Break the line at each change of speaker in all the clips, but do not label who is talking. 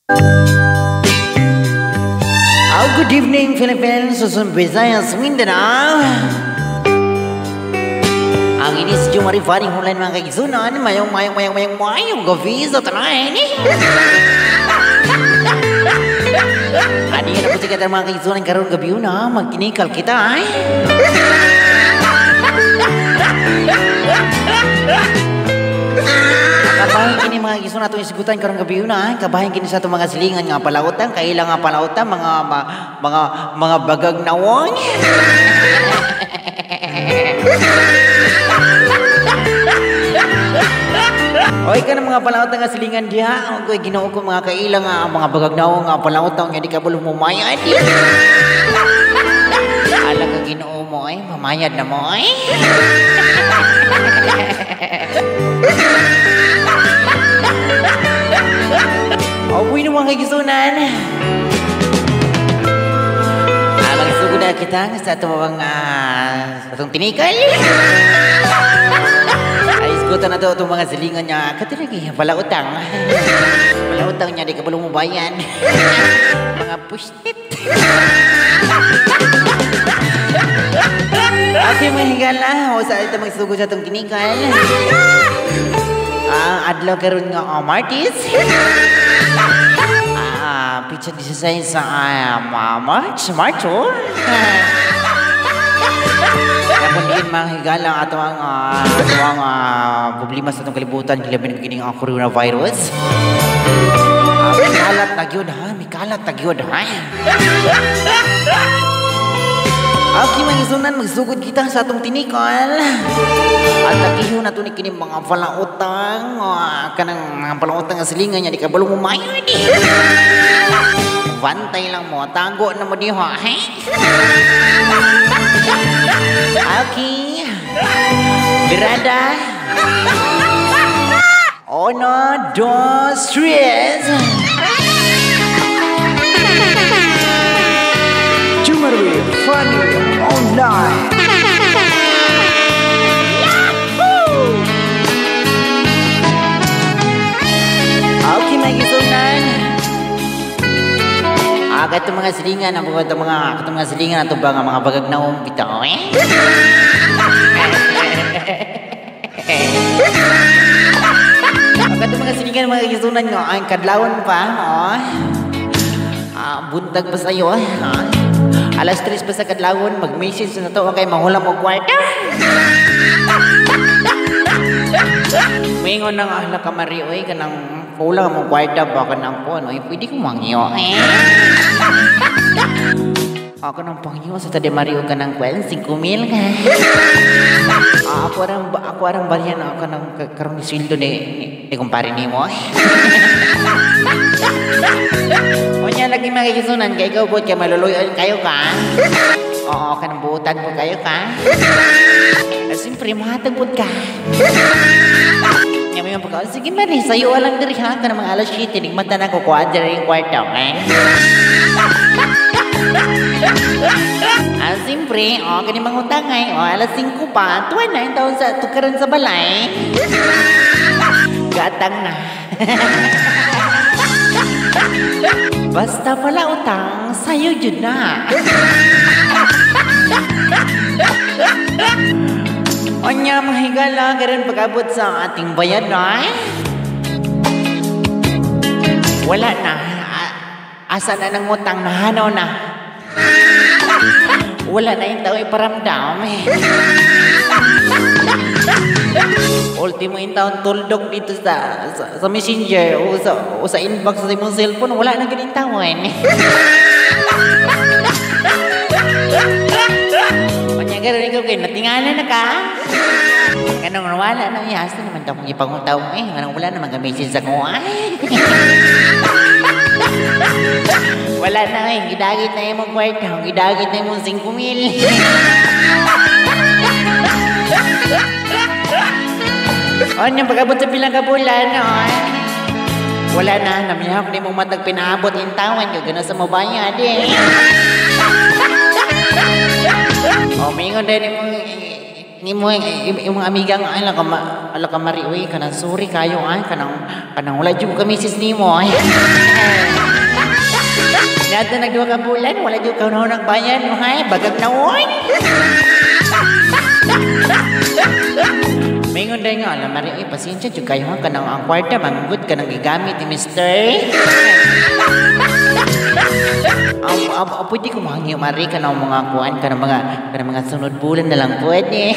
Good evening, Philippines, Susun Visayas, Mindanao. Ang ini si Jumari Faring Hulan mga kaigsunan, mayong gabi sa tanay ni. Adi na po si kita mga kaigsunan karoon gabi na, magkinikal kita ay. Kabahin kini mga giso nato isigutan karong gabi na, kabahin kini sa ato mga silingan nga palautan, kaila nga palautan mga bagag nawon. Oy kana mga palautan nga silingan diha, koy Ginoo ko mga kaila nga mga bagag nawon nga palautan nga di ka bulong mumayad. Ala ka Ginoo mo ay mamayad na mo ay. Apoy ng mga kagisunan. Magsugod na kita sa itong tinikal. Ay, isgutan na itong mga silingan niya. Katilagi, palautang. Palautang niya, di ka balong mabayan. Mga pushtit. Okay, mga higala. O sa ito magsugod sa itong tinikal. Adlaw karon nga Martis. Pizza 16 sa March. Namun din mga higala ato ang problema sa itong kalibutan kilabin ko kining coronavirus. May kalat na gyud ha. Okay, mga isunan, magsugod kita sa atong tinikal. At nakiho na ito ni kining mga palautang. Kanang mga palautang nga silingan niya, di ka balong umayo. Bantay lang mo, tago na mo di ha. Okay. Berada. Uno, dos, tres. Jumari Funny Online. Okay, mga gisunan. Ito mga silingan, ito mga silingan, ito ba nga mga bagag na bitaw eh? Ito mga silingan, mga gisunan nyo, ay kadlawan pa, buntag pa sa'yo, alas 3 pa sa kadlawon, mag-message na to, okay, mahula mo kwarta. Mingon ng ahla ka Mario, kanang kulang mo kwarta, baka nang po, pwede kong mangyo, Ako nang pangyo sa tadi Mario ka ng kwen, 5,000 ka. Ako arang barian, ako nang karong sildo ni kumpare ni mo. Onya lagi makikisunan kay ikaw po kay maluluyon kayo ka. Oo, kanang buutan po kayo ka. Siyempre mahatag po ka. Ngayon yung pagkakas, sige Mari, sa'yo alang diri ha, kanang mga alas 7, nigmata na ko kwadra yung kwarto, siyempre, kani mangutangay, alas 5 pa, tuwan na yung taon sa tukaran sa balay. Gatang na. Basta pala utang, sa'yo yun na. Onya mahigala, karon pag-abot sa ating bayad na. Wala na. Asa na ng utang, nahanaw na. Wala na yung tao iparamdam Ultimo yung taon tuldok dito sa messenger o sa inbox sa imong cellphone, wala na ganyan tawon. Kanya gano'n ikaw kayo, natingala na ka. Ganun, wala na yasa naman daw kong ipangutaw ganun, wala naman ka-message sa kuha. Wala na gidagit na yung kwarta, gidagit na yung 5,000. Yung pag-abot sa pilang kabulan, wala na, namihak na yung matag pinaabot yung tawan, gano'n sa mabaya, mingon din yung mga amiga nga, ala ka Mari, kanang sorry kayo, kanang wala dyan kami sis ni mo, Kada nagduha ka bulan, wala di ka na nagbayan, hay, bagag na oy. Mingon day nga, alam Mari, pasensya, dyan kayo ka nang ang kwarta, manggut ka nang gigamit ni Mister. Pwede ko mahangi, Mari, ka nang mga kuhan, ka ng mga sunod bulan na lang pwede.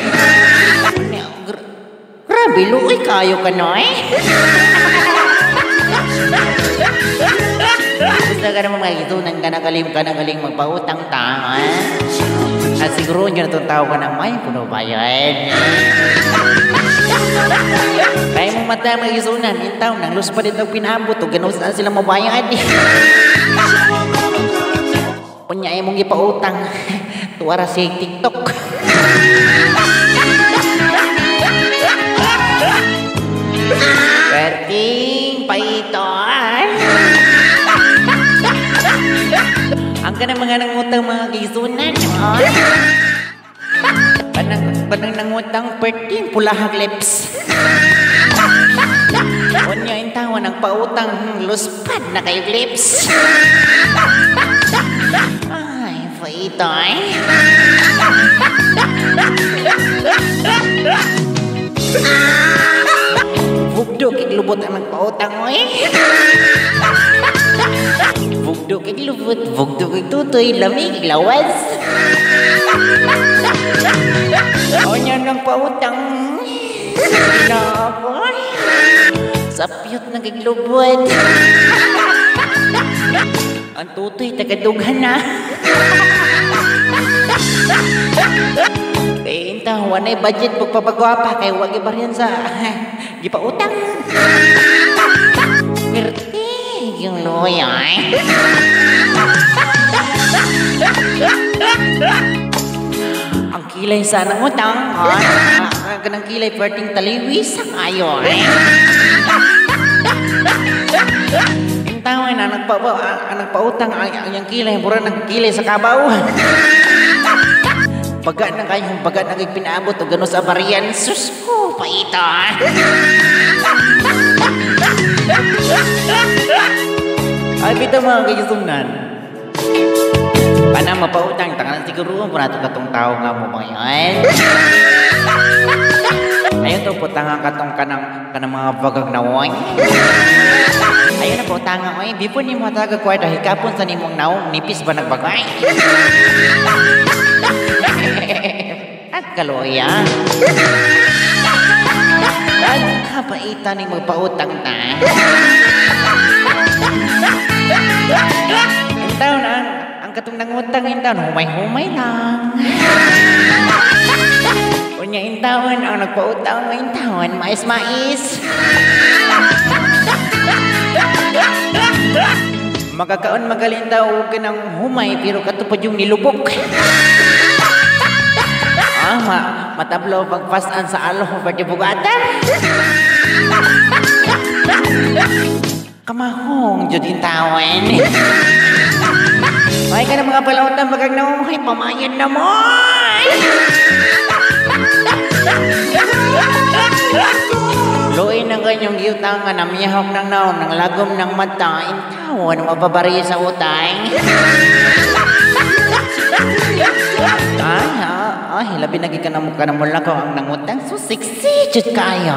Grabe, luoy kayo ka no eh. Gusto ka naman magitunan ka na galing magpautang ta, At siguro nyo na itong tao ka na may puno bayan. Kaya mong mata magisunan, yung tao nang lus pa din itong pinabot o gano'n saan sila mabayad. Kunya ay mong ipautang, tuwara si TikTok. Perting paiton. Ang ka na mga nangutang mga gisunan. Panang nangutang perting pulahag lips. Kunya yung tawa ng pautang luspad na kay lips. Ay, paiton. Bugdog iglubot ang nagpautang mo eh. Bugdog iglubot, bugdog igtutoy, lamig iglawas. O niya nagpautang. Napoy. Sapyot nagiglubot. Ang tutoy tagadughan na. Eh, inta, wanay budget pagpapagwapa kay wag iba rin sa gipautang. Ngerti yung loyay. Ang kilay sa nang utang, kanang kilay perting taliwis ang ayon. Intawan na nagpautang ang kilay, pura nagkilay sa kabaw. Baga na kayong baga na kayong pinaabot o gano'n sa bariyan. Sus ko, paita. Ay, kita mga kayusunan. Pana mapautang, tangan siguro po nato katong tao nga mo mga yan. Ayun to po, tangan katong kanang mga bagag na wang. Ayun na po, tangan ko eh. Before ni mo tagag kwarta, hikapon sa nimong naong, nipis ba nagbagay? At kaloya. At kapaitan ni magpautang na. Intaw na, ang katong nangutang intaw, humay-humay lang. Kunya intawan, ang nagpautang mo intawan, mais-mais. Makakaon magaling daw ka ng humay, pero katupad yung nilubok. Matablo pagpasan sa alo pati bugatan. Kamahong jud tawan. Ay ka na mga palautan bagag na umuhay, pamayan na mo. Luin ng ganyong giutangan na miyahok ng naon, ng lagom ng mata, intawan, mababari sa utang. Ay, labi nagi ka na mukha na mula ko ang nangutang. So sexy, jud kayo.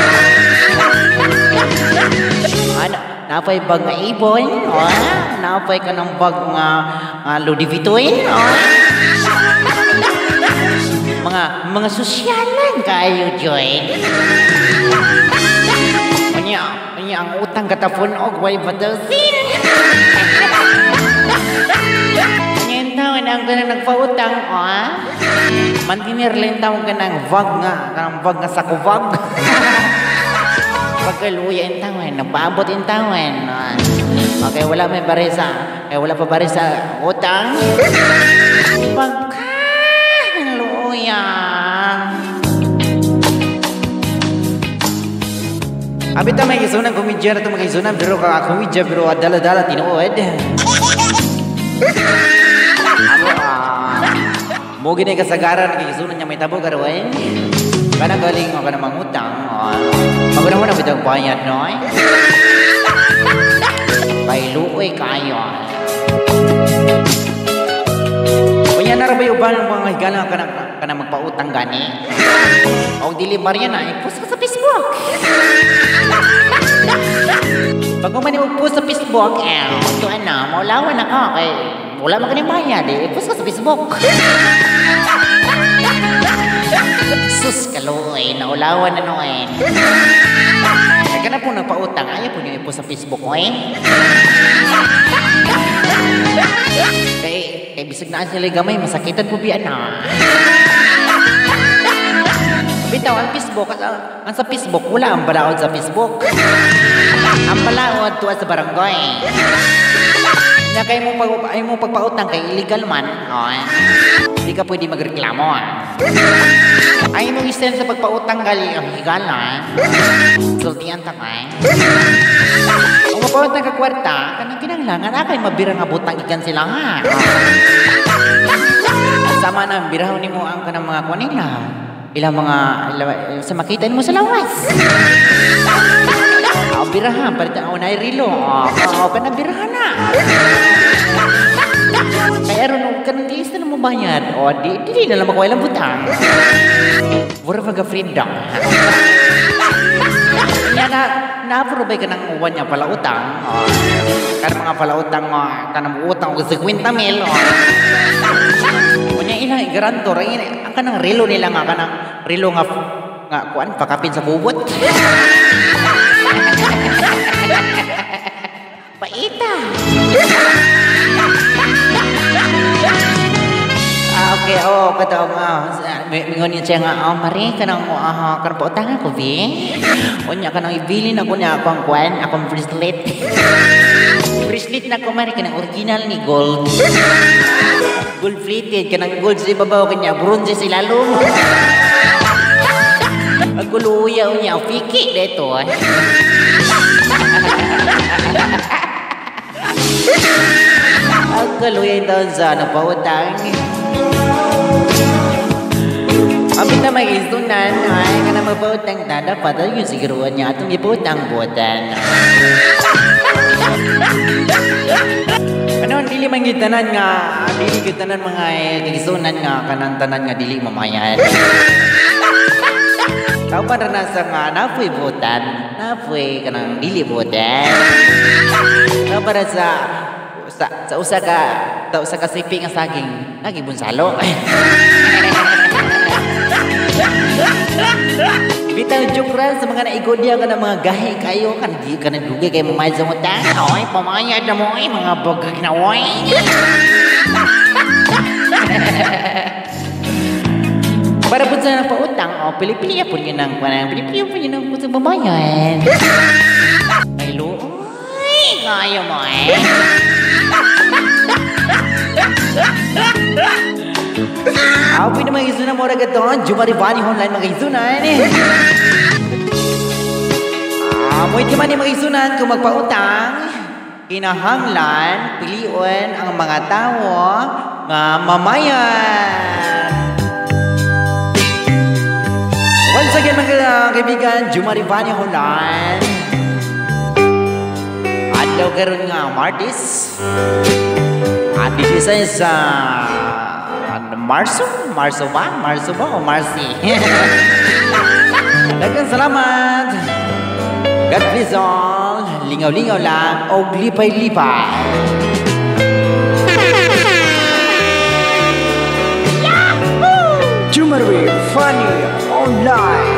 Napay bag nga ibon, napay ka ng bag nga Louis Vuitton, mga sosyalan kayo, Joy. Kanya ang utang katapon og way batasin. Tawan ang ganang nagpautang, mantinir lang tawag ka ng vag nga sa kuvag. Pagkaluya yung tawan, nagpaabot yung tawan. Okay, wala may barisa. Wala pa barisa utang. Pagkaluya. Abita may kisunan, kumidya na ito mga kisunan, pero kumidya, pero dala-dala, tinuod. Mo gini kasagaran nagigisunan niya may tabo karoon. Kana galing mo kana mangutang. Maguna mo na bitang bayad no. Kay luoy kayo. ba mga higala ka na magpautang gani? O dili barya na, i-post ka sa Facebook. Pag mo i-post sa Facebook, ito maulawan ako. Kaya wala mo kanyang bayad, i-post ka sa Facebook. Sus kaloy, naulawan na noen. Kaya na po nagpautang, ayaw po niyo i-post sa Facebook mo Kaya bisag na sila gamay, masakitan po biyan na. Bitaw, ang Facebook, ang sa Facebook, wala ang balaod sa Facebook. Ang balaod tuwa sa barangay. Kaya kayo mo pagpautang kay illegal man, hindi ka pwede magreklamo. Ayaw mo isend sa pagpautang gali ang higala. Sultihan ta ka Kung mapautang ka kwarta, kanang kinanglangan, akay mabira nga butang ikan sila nga. Sama na, birahon ni mo ang kanang mga kanila. Sa makitain mo sa lawas. Birahan, palitan ako na rilo. Kanang birahan na. Kaya ron, kanang diis na mo bayad. Di na lang makuha lang butang. Mura mag-freedom. Na-approve ka ng uwan niya palautang. Kanang mga palautang, kanang utang ko 50 mil. Kunya ilang garantor, ang kanang relo nila nga, kanang relo nga kuan, pakapin sa bubot. Paita. Okay, kataong mingon niya siya nga, Mari, kanang pautang ako, Bi. Unya, kanang ibilin ako niya akong kuan, akong bracelet. Bracelet na ko, Mari, kanang original ni gold. Gold plated, kanang gold sa ibabaw kanya, bronze sa ilalong. Aguluya niya, piki dito. Aguluya daw sa napautang. Abit na mag-istunan, ay ka na mapautang na, dapat ay yung siguruan niya atong iputang-butan. Ano, dili man gitanan nga, dili gitanan mga kagisunan nga, kanang-tanan nga, dili mamayan. Kau pa na nasa nga, napoy butan, napoy ka ng dili butan. Kau pa sa usa ka siping nga saging, nagibunsalo. Bitaw joke ra sa mga naigodya ka ng mga gahe kayo, kan di ka nagdugay kay mamayad sa utang. Oy, pamayad na mo mga bagag na oy. Para po sa pautang, pili-pili po yun ng pili-pili po yun ng sa babayan. Ay, luoy, kaya mo Apoy na mga isunan mo rin ito, Jumarivani online mga isunan. Amoy di man yung mga isunan kung magpautang, kinahanglan, piliun ang mga tao nga mamayan. Once again mga kaibigan, Jumarivani online. At daw karoon nga Martis. At this is Marso ba o Marcy? Daghang salamat. God bless all. Lingaw-lingaw lang o lipay-lipay. Yahoo! Jumarivani online.